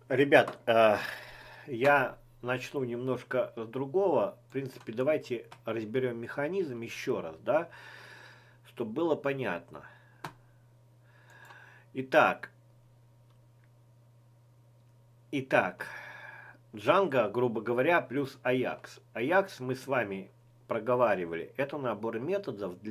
Ребят, я начну немножко с другого. В принципе, давайте разберем механизм еще раз, да, чтобы было понятно. Итак, Django, грубо говоря, плюс Ajax. Ajax мы с вами проговаривали. Это набор методов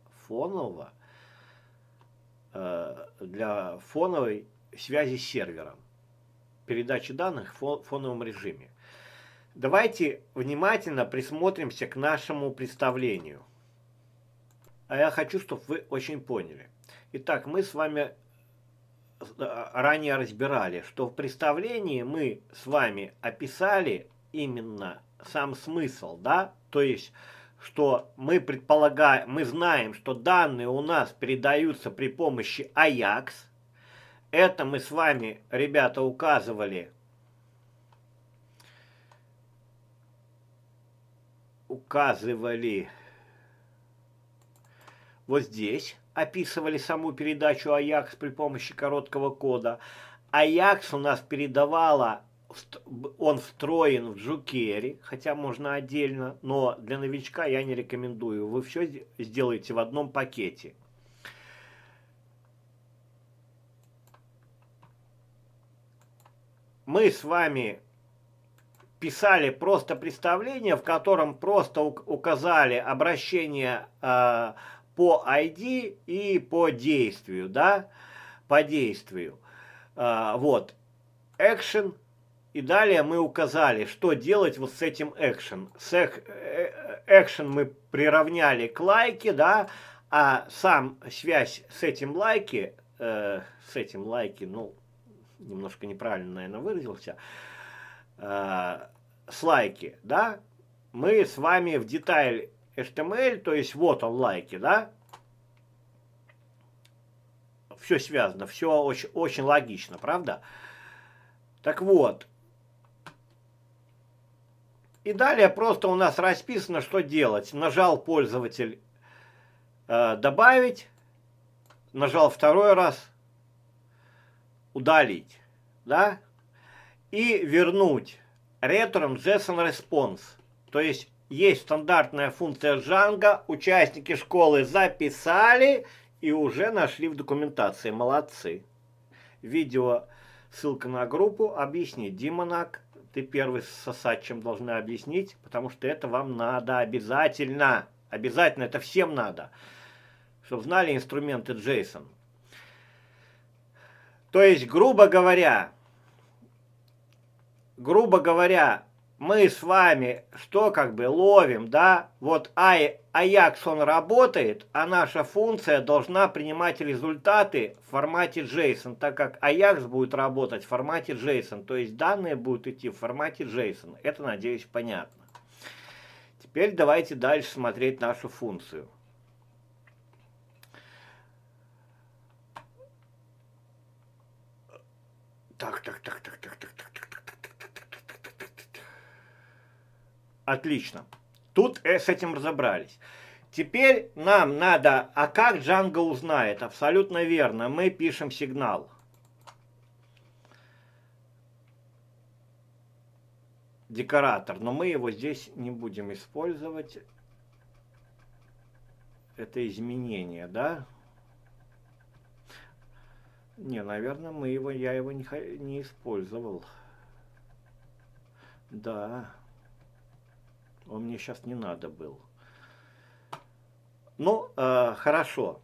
для фоновой связи с сервером. Передачи данных в фоновом режиме. Давайте внимательно присмотримся к нашему представлению. А я хочу, чтобы вы очень поняли. Итак, мы с вами ранее разбирали, что в представлении мы с вами описали именно сам смысл, да? То есть, что мы предполагаем, мы знаем, что данные у нас передаются при помощи Ajax. Это мы с вами, ребята, указывали вот здесь, описывали саму передачу Ajax при помощи короткого кода. Ajax у нас передавала, он встроен в Jquery, хотя можно отдельно, но для новичка я не рекомендую. Вы все сделаете в одном пакете. Мы с вами писали просто представление, в котором просто указали обращение по ID и по действию, да, по действию. Вот, action, и далее мы указали, что делать вот с этим action. Action мы приравняли к лайке, да, а сам связь с этим лайки, ну, немножко неправильно, наверное, выразился, с лайки, да, мы с вами в деталь HTML, то есть вот он лайки, да, все связано, все очень, очень логично, правда? Так вот, и далее просто у нас расписано, что делать. Нажал пользователь добавить, нажал второй раз удалить, да, и вернуть return JSON response. То есть есть стандартная функция Django, участники школы записали и уже нашли в документации. Молодцы. Видео, ссылка на группу, объяснить. Димонак, ты первый сосать, чем должны объяснить, потому что это вам надо обязательно. Обязательно, это всем надо. Чтобы знали инструменты JSON. То есть, грубо говоря, мы с вами что как бы ловим, да? Вот Ajax он работает, а наша функция должна принимать результаты в формате JSON, так как Ajax будет работать в формате JSON, то есть данные будут идти в формате JSON. Это, надеюсь, понятно. Теперь давайте дальше смотреть нашу функцию. Так. Отлично. Тут с этим разобрались. Теперь нам надо, а как Django узнает? Абсолютно верно, мы пишем сигнал. Декоратор, но мы его здесь не будем использовать. Это изменение, да? Не, наверное, я его не использовал. Да. Он мне сейчас не надо был. Ну, хорошо.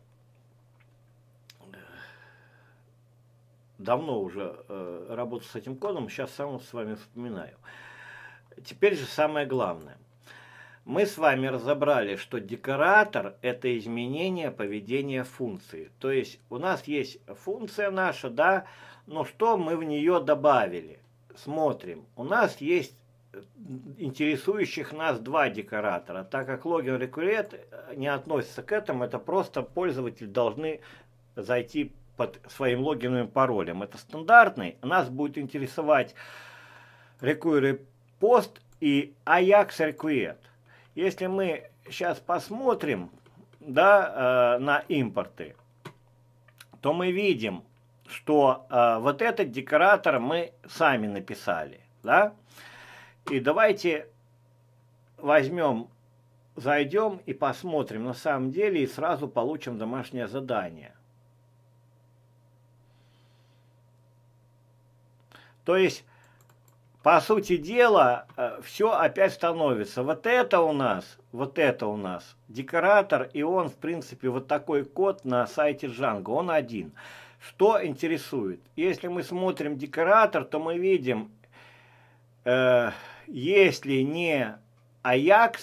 Давно уже работаю с этим кодом, сейчас сам с вами вспоминаю. Теперь же самое главное. Мы с вами разобрали, что декоратор – это изменение поведения функции. То есть у нас есть функция наша, да, но что мы в нее добавили? Смотрим. У нас есть интересующих нас два декоратора. Так как логин require не относится к этому, это просто пользователи должны зайти под своим логином и паролем. Это стандартный. Нас будет интересовать require post и Ajax require. Если мы сейчас посмотрим, да, на импорты, то мы видим, что вот этот декоратор мы сами написали, да? И давайте возьмем, зайдем и посмотрим на самом деле, и сразу получим домашнее задание. То есть, по сути дела, все опять становится. Вот это у нас декоратор, и он, в принципе, вот такой код на сайте Django, он один. Что интересует? Если мы смотрим декоратор, то мы видим, если не Ajax,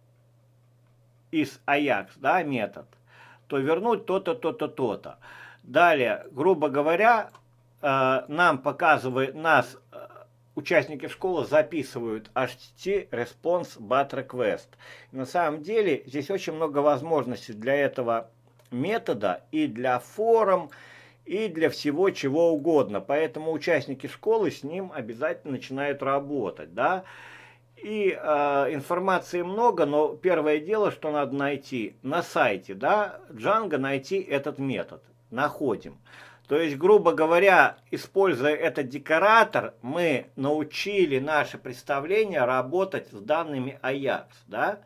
из Ajax, да, метод, то вернуть то-то, то-то, то-то. Далее, грубо говоря, нам показывает, участники школы записывают HTTP Response But Request. И на самом деле здесь очень много возможностей для этого метода и для форм, и для всего чего угодно. Поэтому участники школы с ним обязательно начинают работать, да. И информации много, но первое дело, что надо найти на сайте, да, Django, найти этот метод. Находим. То есть, грубо говоря, используя этот декоратор, мы научили наше представление работать с данными Ajax, да.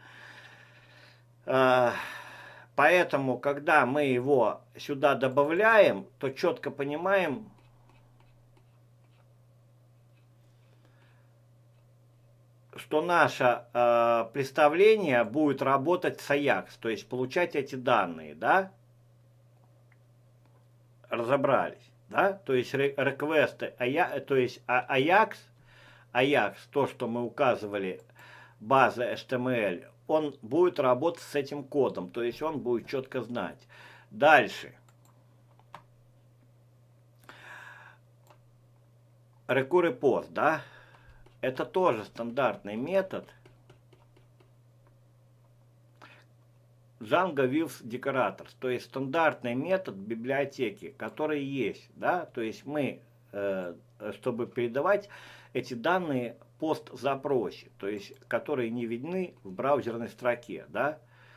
Поэтому, когда мы его сюда добавляем, то четко понимаем, что наше представление будет работать с Ajax, то есть получать эти данные, да. Разобрались, да, то есть реквесты, то есть Ajax, то, что мы указывали, база HTML, он будет работать с этим кодом, то есть он будет четко знать. Дальше. Recurrent post, да, это тоже стандартный метод. Django Views Decorators, то есть стандартный метод библиотеки, который есть, да, то есть мы, чтобы передавать эти данные пост-запросе, то есть которые не видны в браузерной строке, да.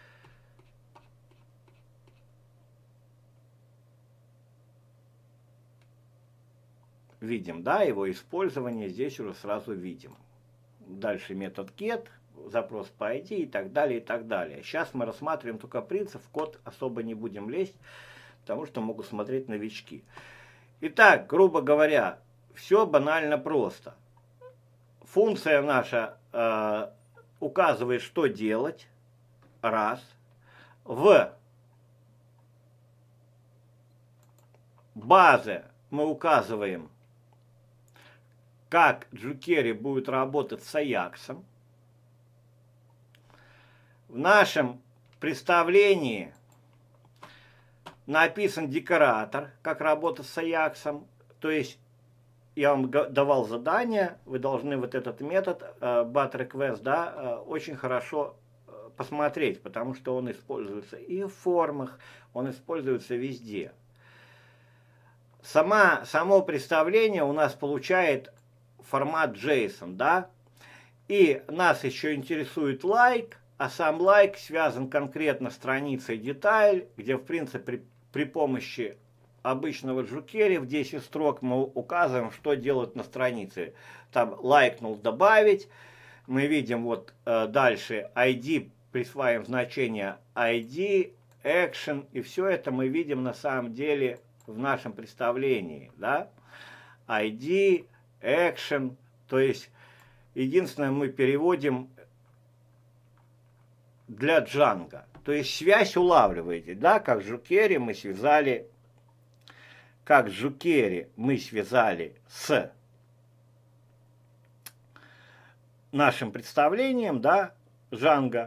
Видим, да, его использование здесь уже сразу видим. Дальше метод get, запрос по ID и так далее, и так далее. Сейчас мы рассматриваем только принцип, в код особо не будем лезть, потому что могут смотреть новички. Итак, грубо говоря, все банально просто. Функция наша указывает, что делать, раз. В базе мы указываем, как jQuery будет работать с Ajax. В нашем представлении написан декоратор, как работать с Ajax. То есть я вам давал задание, вы должны вот этот метод but request, да, очень хорошо посмотреть, потому что он используется и в формах, он используется везде. Само представление у нас получает формат JSON, да, и нас еще интересует like, а сам like связан конкретно с страницей деталь, где, в принципе, при помощи обычного jQuery в 10 строк мы указываем, что делать на странице. Там лайкнул добавить, мы видим вот дальше ID, присваиваем значение ID, action, и все это мы видим на самом деле в нашем представлении, да, ID, action, то есть единственное мы переводим для Django, то есть связь улавливаете, да, как jQuery мы связали, с нашим представлением, да, Django.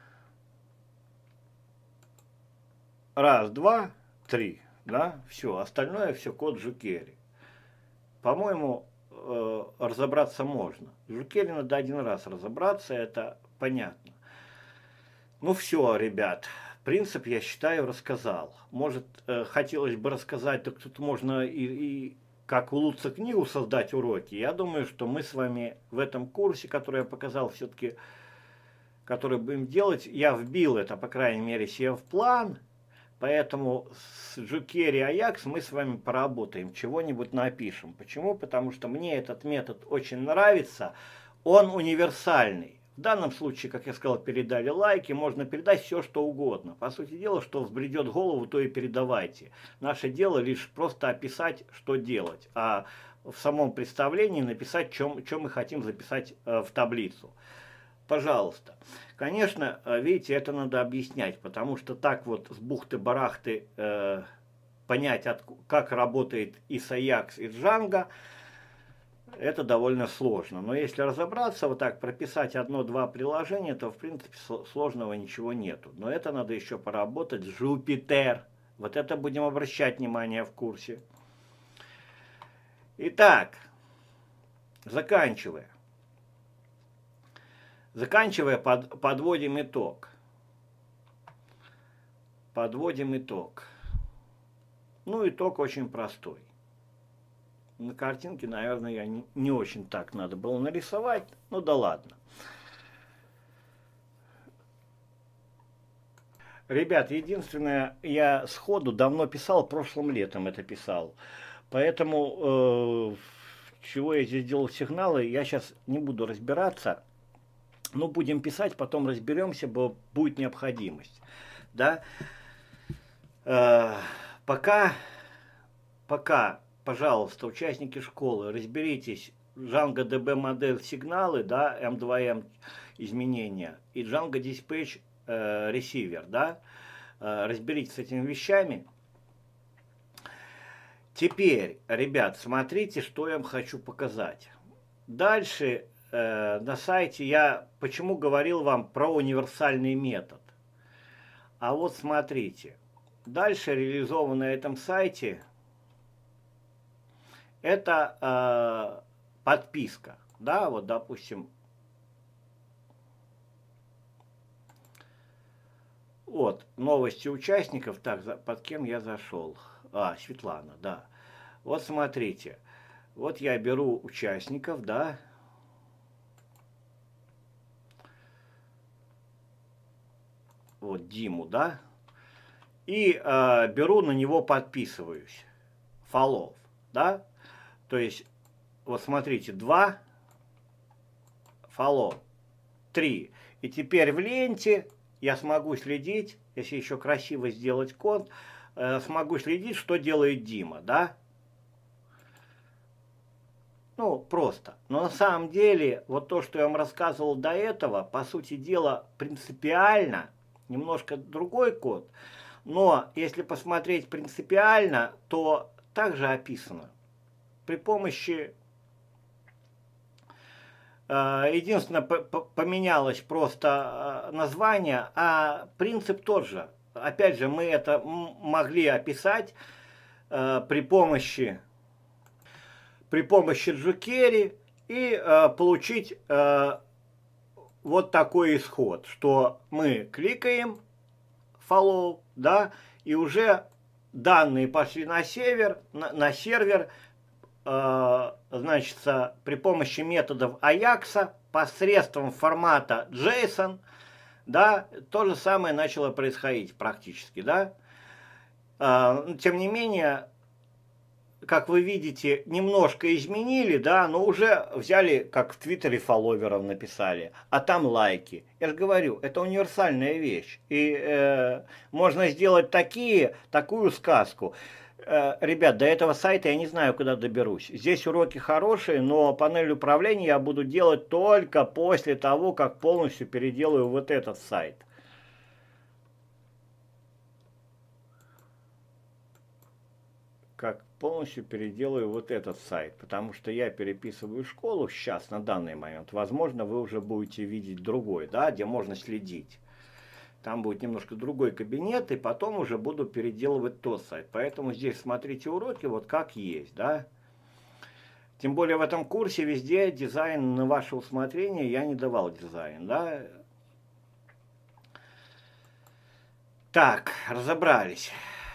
Раз, два, три, да, все, остальное все код jQuery. По-моему, разобраться можно. jQuery надо один раз разобраться, это понятно. Ну все, ребят, принцип, я считаю, рассказал. Может, хотелось бы рассказать, так тут можно и как улучшить книгу, создать уроки. Я думаю, что мы с вами в этом курсе, который я показал, все-таки, который будем делать, я вбил это, по крайней мере, себе в план, Поэтому с jQuery Ajax мы с вами поработаем, чего-нибудь напишем. Почему? Потому что мне этот метод очень нравится, он универсальный. В данном случае, как я сказал, передали лайки, можно передать все, что угодно. По сути дела, что взбредет в голову, то и передавайте. Наше дело лишь просто описать, что делать, а в самом представлении написать, чем мы хотим записать в таблицу. Пожалуйста. Конечно, видите, это надо объяснять, потому что так вот с бухты-барахты понять, как работает и Ajax, и Django, это довольно сложно. Но если разобраться, вот так прописать одно-два приложения, то в принципе сложного ничего нету. Но это надо еще поработать с Jupyter. Вот это будем обращать внимание в курсе. Итак, заканчивая, подводим итог. Подводим итог. Ну, итог очень простой. На картинке, наверное, я не очень так надо было нарисовать. Ну да ладно. Ребят, единственное, я сходу давно писал, прошлым летом это писал. Поэтому, чего я здесь делал сигналы, я сейчас не буду разбираться. Ну, будем писать, потом разберемся, будет необходимость. Да? Пока, пожалуйста, участники школы, разберитесь, Django DB модель сигналы, да, M2M изменения, и Django Dispatch ресивер, да, разберитесь с этими вещами. Теперь, ребят, смотрите, что я вам хочу показать. Дальше на сайте я почему говорил вам про универсальный метод. А вот смотрите, дальше реализовано на этом сайте это подписка, да, вот допустим, вот новости участников, так, под кем я зашел, Светлана, да, вот смотрите, вот я беру участников, да, вот Диму, да, и беру на него, подписываюсь, follow, да, то есть, вот смотрите, 2, follow, 3, и теперь в ленте я смогу следить, если еще красиво сделать код, смогу следить, что делает Дима, да, ну, просто. Но на самом деле, вот то, что я вам рассказывал до этого, по сути дела, принципиально немножко другой код. Но если посмотреть принципиально, то также описано. При помощи, единственное, поменялось просто название, а принцип тот же. Опять же, мы это могли описать при помощи jQuery и получить вот такой исход, что мы кликаем follow, да, и уже данные пошли на сервер, значит, при помощи методов Ajax посредством формата JSON, да, то же самое начало происходить практически, да. Тем не менее, как вы видите, немножко изменили, да, но уже взяли, как в Твиттере фолловеров написали, а там лайки. Я же говорю, это универсальная вещь. И можно сделать такую сказку. Ребят, до этого сайта я не знаю, куда доберусь. Здесь уроки хорошие, но панель управления я буду делать только после того, как полностью переделаю вот этот сайт. Полностью переделаю вот этот сайт, потому что я переписываю школу сейчас, на данный момент. Возможно, вы уже будете видеть другой, да, где можно следить. Там будет немножко другой кабинет, и потом уже буду переделывать тот сайт. Поэтому здесь смотрите уроки вот как есть, да. Тем более в этом курсе везде дизайн на ваше усмотрение, я не давал дизайн, да. Так, разобрались.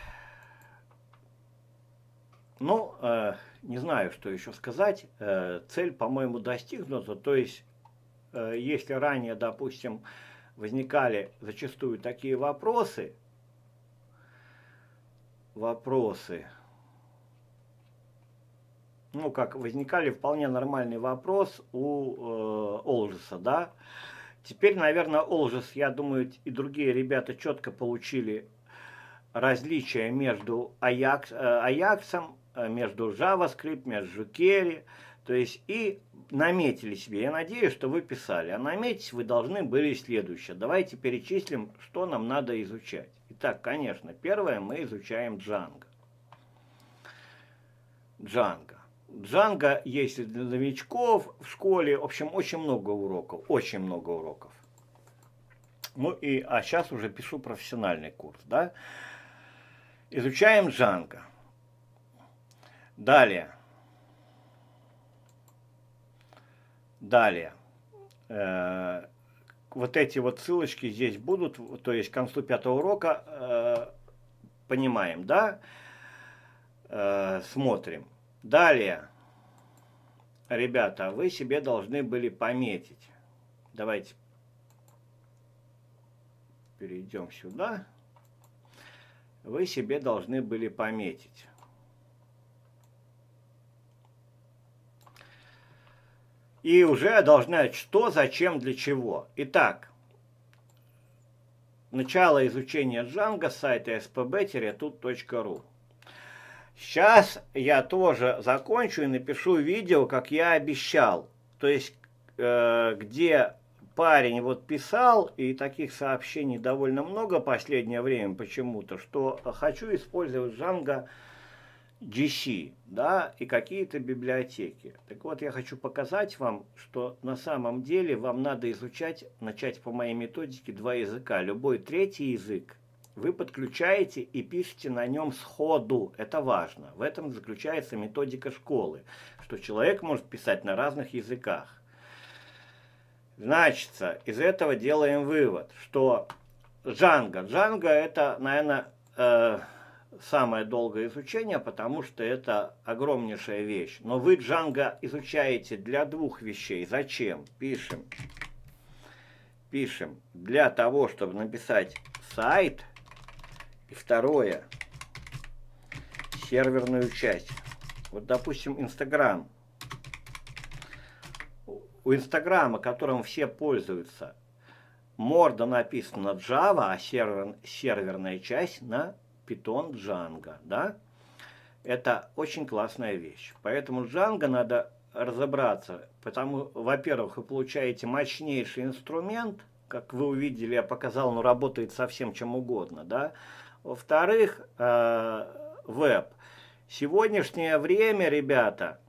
Ну, не знаю, что еще сказать. Цель, по-моему, достигнута. То есть, если ранее, допустим, возникали зачастую такие вопросы, вопросы. Ну, как возникали вполне нормальный вопрос у Олжеса, да. Теперь, наверное, Олжес, я думаю, и другие ребята четко получили различия между Аяксом, между JavaScript, между jQuery, то есть и наметили себе. Я надеюсь, что вы писали. А наметить вы должны были следующее. Давайте перечислим, что нам надо изучать. Итак, конечно, первое мы изучаем Django. Django есть для новичков в школе. В общем, очень много уроков. Очень много уроков. Ну и, сейчас уже пишу профессиональный курс, да. Изучаем Django. Далее. Вот эти вот ссылочки здесь будут, то есть к концу 5-го урока понимаем, да? Смотрим. Далее, ребята, вы себе должны были пометить. Давайте перейдем сюда. Вы себе должны были пометить. И уже должны знать, что, зачем, для чего. Итак, начало изучения Django с сайта spb-tut.ru. Сейчас я тоже закончу и напишу видео, как я обещал. То есть, где парень вот писал, и таких сообщений довольно много в последнее время почему-то, что хочу использовать Django GC, да, и какие-то библиотеки. Так вот, я хочу показать вам, что на самом деле вам надо изучать, начать по моей методике 2 языка. Любой третий язык вы подключаете и пишете на нем сходу. Это важно. В этом заключается методика школы, что человек может писать на разных языках. Значит, из этого делаем вывод, что Django это, наверное, самое долгое изучение, потому что это огромнейшая вещь. Но вы Django изучаете для 2 вещей. Зачем? Пишем. Для того, чтобы написать сайт. И второе. Серверную часть. Вот, допустим, Инстаграм. У Инстаграма, которым все пользуются, морда написана на Java, а серверная часть на Python Django, да? Это очень классная вещь. Поэтому Django надо разобраться, потому, во-первых, вы получаете мощнейший инструмент, как вы увидели, я показал, он работает со всем чем угодно, да? Во-вторых, веб. Сегодняшнее время, ребята,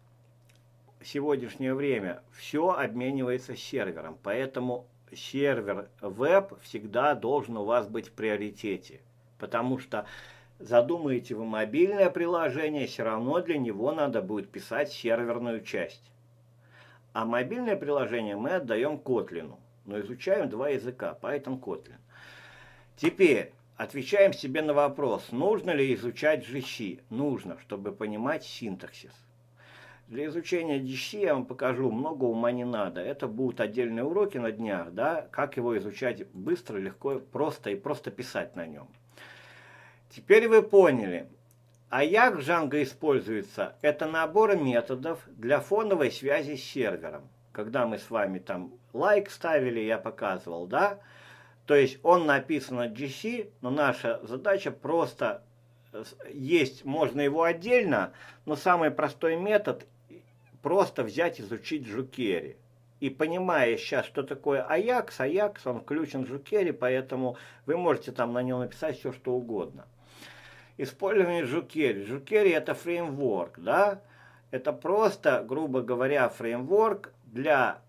все обменивается сервером, поэтому сервер веб всегда должен у вас быть в приоритете. Потому что задумаете вы мобильное приложение, все равно для него надо будет писать серверную часть. А мобильное приложение мы отдаем Kotlin. Но изучаем 2 языка, Python, Kotlin. Теперь отвечаем себе на вопрос, нужно ли изучать GC. Нужно, чтобы понимать синтаксис. Для изучения GC я вам покажу, много ума не надо. Это будут отдельные уроки на днях, да, как его изучать быстро, легко, просто и просто писать на нем. Теперь вы поняли. Ajax в Django используется. Это набор методов для фоновой связи с сервером. Когда мы с вами там лайк ставили, я показывал, да? То есть он написан на GC, но наша задача просто есть, можно его отдельно, но самый простой метод просто взять, изучить jQuery. И понимая сейчас, что такое Ajax, он включен в jQuery, поэтому вы можете там на нем написать все, что угодно. Использование jQuery. jQuery это фреймворк, да? Это просто, грубо говоря, фреймворк для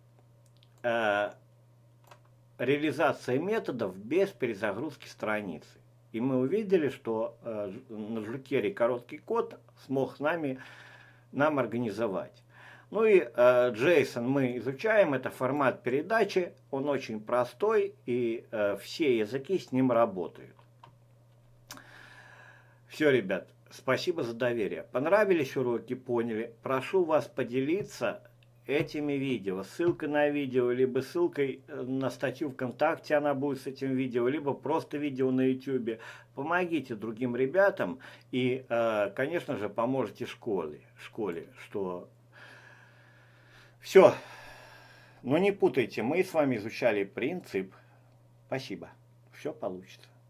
реализации методов без перезагрузки страницы. И мы увидели, что на jQuery короткий код смог нам организовать. Ну и JSON мы изучаем, это формат передачи, он очень простой, и все языки с ним работают. Все, ребят, спасибо за доверие. Понравились уроки, поняли? Прошу вас поделиться этими видео, ссылкой на видео, либо ссылкой на статью ВКонтакте она будет с этим видео, либо просто видео на YouTube. Помогите другим ребятам и, конечно же, поможете школе, что все. Но не путайте, мы с вами изучали принцип. Спасибо. Все получится.